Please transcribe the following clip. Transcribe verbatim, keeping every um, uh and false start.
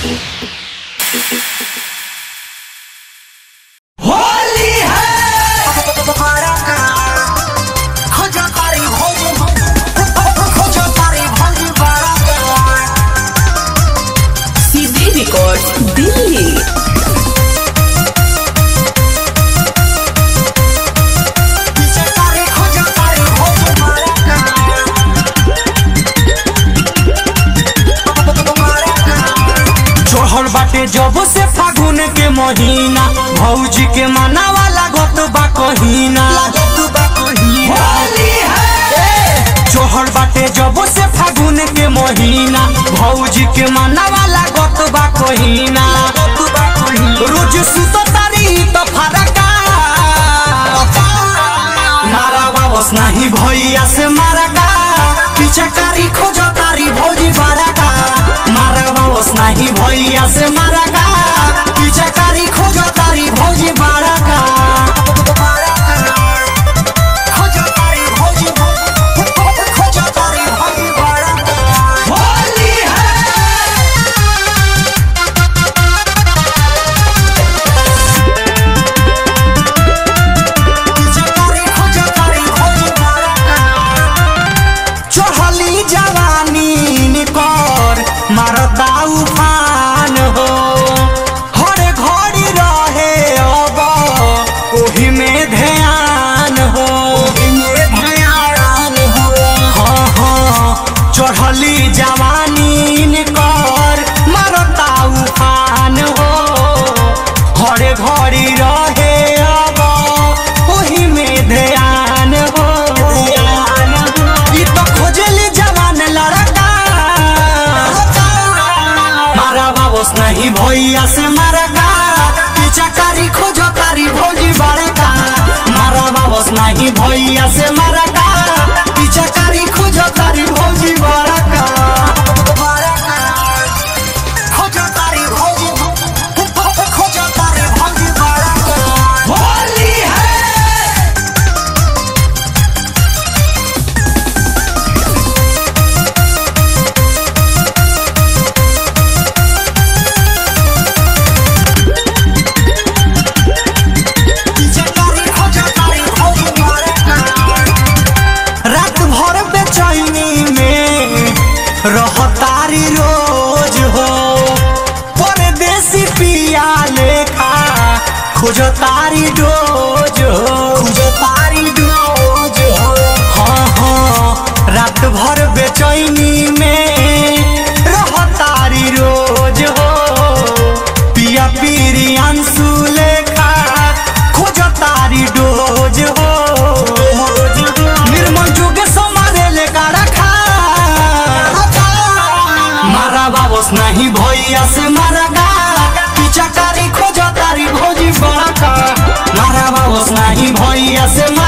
जब से फागुन के महीना भौजी के मना वाला गत बा कहीना चोहर बाटे जब से फागुन के महीना भौजी के मना वाला गत बा कहीना रोज सुत तारी तो फरका मारा बाबस नहीं भैया से मारा का पीछे कारी खोजो तारी भौजी बारा का मारा बाबस नहीं भैया से मारा का पीछे कारी खोजो तारी भौजी बारा का खोजो तारी भौजी खोजो तारी भौजी बारा का होली पीछे कारी खोजो तारी भौजी बारा का चढ़ली जवानी निकर मारता उफान हो हर घड़ी रहे अब ओही में ध्यान हो हाँ हाँ चढ़ली जवानी निकर मारता उफान हो हर घड़ी रहे अब ओही में ध्यान हो ई तो खोजली जवान लड़का मारा बाबस नहीं भैया से मारा का पीछा कारी खोजो तारी भौजी बारे का मारा बाबस नहीं भैया से मारा का पीछा कारी खोजो तारी भौजी बारा का खोजो तारी भौजी खोजो तारी भौजी बारा का होली है रात भर बेचैनी में रहतारी रोज हो परदेसी पिया लेखा खोजो तारी डोज हो खोजो तारी डोज हो हाँ हाँ रात भर बेचैनी में रहतारी रोज हो पिया पीरी अंशु लेखा खोजो तारी डोज हो निर्मल जुग समारे लेका रखा मारा बाबस नहीं भैया से मारा का पीछा कारी खोजो तारी भौजी बड़ा का मारा बाबस नहीं भैया से